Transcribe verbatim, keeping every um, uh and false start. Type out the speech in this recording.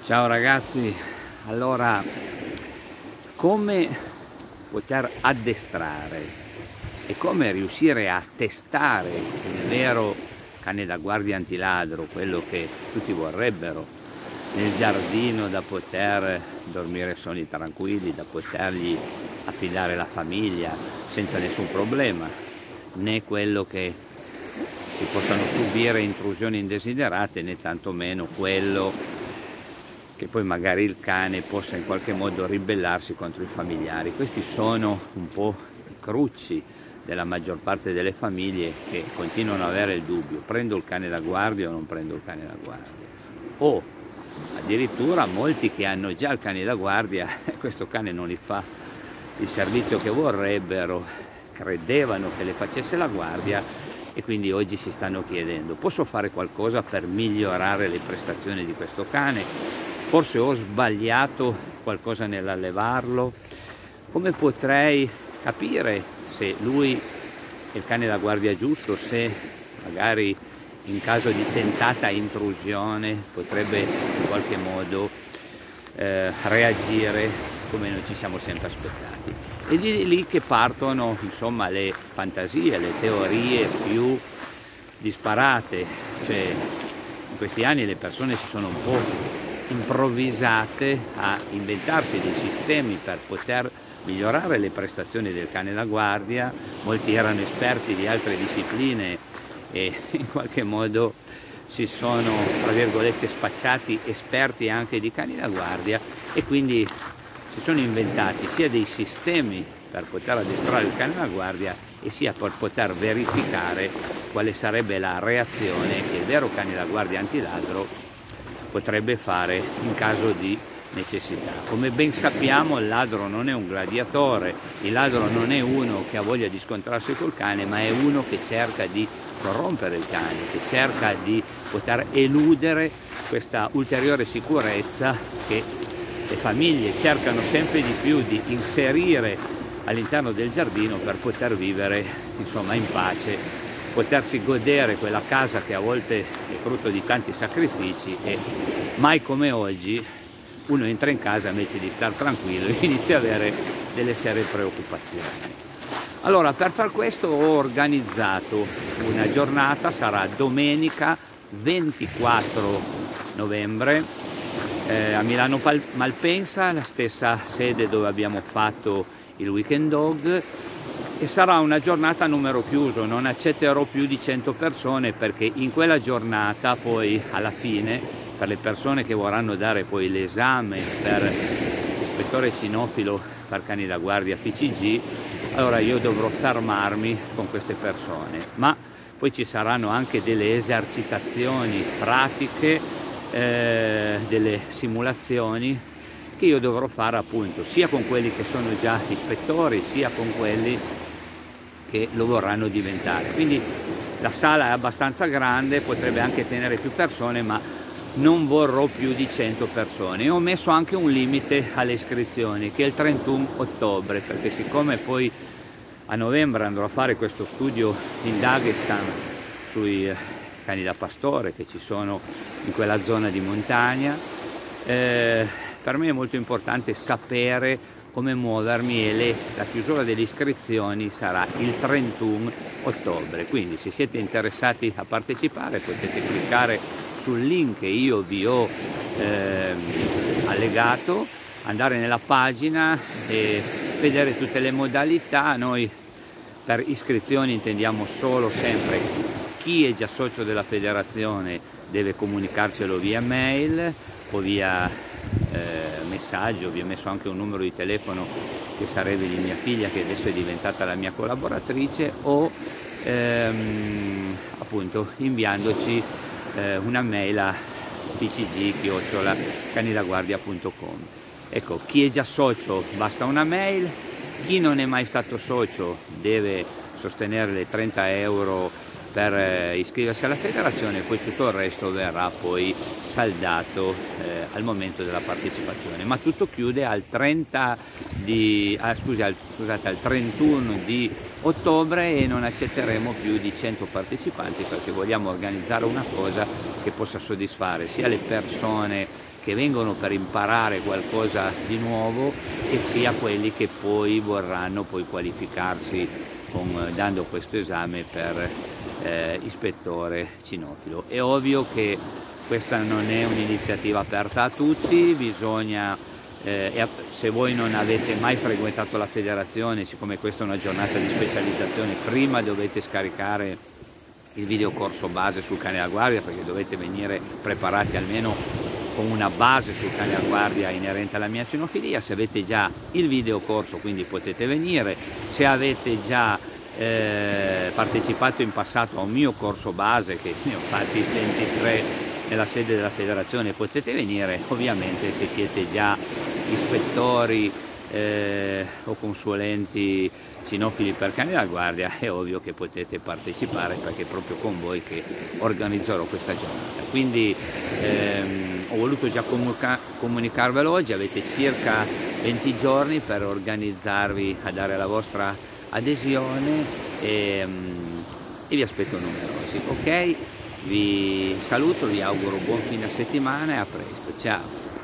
Ciao ragazzi, allora come poter addestrare e come riuscire a testare il vero cane da guardia antiladro, quello che tutti vorrebbero, nel giardino, da poter dormire sonni tranquilli, da potergli affidare la famiglia senza nessun problema, né quello che si possano subire intrusioni indesiderate, né tantomeno quello che poi magari il cane possa in qualche modo ribellarsi contro i familiari. Questi sono un po' i crucci della maggior parte delle famiglie che continuano ad avere il dubbio: prendo il cane da guardia o non prendo il cane da guardia? O addirittura molti che hanno già il cane da guardia e questo cane non gli fa il servizio che vorrebbero, credevano che le facesse la guardia e quindi oggi si stanno chiedendo: posso fare qualcosa per migliorare le prestazioni di questo cane? Forse ho sbagliato qualcosa nell'allevarlo? Come potrei capire se lui è il cane da guardia giusto, se magari in caso di tentata intrusione potrebbe in qualche modo eh, reagire come non ci siamo sempre aspettati? E di lì che partono insomma le fantasie, le teorie più disparate. Cioè, in questi anni le persone si sono un po' improvvisate a inventarsi dei sistemi per poter migliorare le prestazioni del cane da guardia. Molti erano esperti di altre discipline e in qualche modo si sono, tra virgolette, spacciati esperti anche di cani da guardia e quindi si sono inventati sia dei sistemi per poter addestrare il cane da guardia e sia per poter verificare quale sarebbe la reazione che il vero cane da guardia antiladro potrebbe fare in caso di necessità. Come ben sappiamo, il ladro non è un gladiatore, il ladro non è uno che ha voglia di scontrarsi col cane, ma è uno che cerca di corrompere il cane, che cerca di poter eludere questa ulteriore sicurezza che le famiglie cercano sempre di più di inserire all'interno del giardino per poter vivere insomma in pace, potersi godere quella casa che a volte è frutto di tanti sacrifici e mai come oggi uno entra in casa invece di star tranquillo e inizia ad avere delle serie preoccupazioni. Allora, per far questo ho organizzato una giornata, sarà domenica ventiquattro novembre eh, a Milano Malpensa, la stessa sede dove abbiamo fatto il Weekend Dog, e sarà una giornata a numero chiuso, non accetterò più di cento persone perché in quella giornata poi alla fine, per le persone che vorranno dare poi l'esame per ispettore cinofilo per cani da guardia F C G, allora io dovrò fermarmi con queste persone, ma poi ci saranno anche delle esercitazioni pratiche, eh, delle simulazioni che io dovrò fare appunto sia con quelli che sono già ispettori sia con quelli che lo vorranno diventare. Quindi la sala è abbastanza grande, potrebbe anche tenere più persone, ma non vorrò più di cento persone. E ho messo anche un limite alle iscrizioni che è il trentuno ottobre, perché siccome poi a novembre andrò a fare questo studio in Dagestan sui cani da pastore che ci sono in quella zona di montagna, eh, per me è molto importante sapere come muovermi e le, la chiusura delle iscrizioni sarà il trentuno ottobre. Quindi se siete interessati a partecipare potete cliccare sul link che io vi ho eh, allegato, andare nella pagina e vedere tutte le modalità. Noi per iscrizioni intendiamo solo sempre chi è già socio della federazione deve comunicarcelo via mail o via Eh, messaggio. Vi ho messo anche un numero di telefono che sarebbe di mia figlia, che adesso è diventata la mia collaboratrice, o ehm, appunto inviandoci eh, una mail a p c g chiocciola canidaguardia punto com. Ecco, chi è già socio basta una mail, chi non è mai stato socio deve sostenere le trenta euro per eh, iscriversi alla federazione, e poi tutto il resto verrà poi saldato eh, al momento della partecipazione. Ma tutto chiude al trenta di ah, scusi, al, scusate, al trentuno di ottobre e non accetteremo più di cento partecipanti perché vogliamo organizzare una cosa che possa soddisfare sia le persone che vengono per imparare qualcosa di nuovo, e sia quelli che poi vorranno poi qualificarsi con, dando questo esame per eh, ispettore cinofilo. È ovvio che questa non è un'iniziativa aperta a tutti, bisogna, eh, se voi non avete mai frequentato la federazione, siccome questa è una giornata di specializzazione, prima dovete scaricare il videocorso base sul cane da guardia, perché dovete venire preparati almeno con una base sul cane da guardia inerente alla mia cinofilia. Se avete già il videocorso, quindi potete venire. Se avete già eh, partecipato in passato a un mio corso base, che ne ho fatti ventitré nella sede della federazione, potete venire. Ovviamente se siete già ispettori eh, o consulenti cinofili per cani da guardia, è ovvio che potete partecipare, perché è proprio con voi che organizzerò questa giornata. Quindi ehm, ho voluto già comunica comunicarvelo oggi. Avete circa venti giorni per organizzarvi a dare la vostra adesione e, um, e vi aspetto numerosi. Ok? Vi saluto, vi auguro buon fine settimana e a presto. Ciao!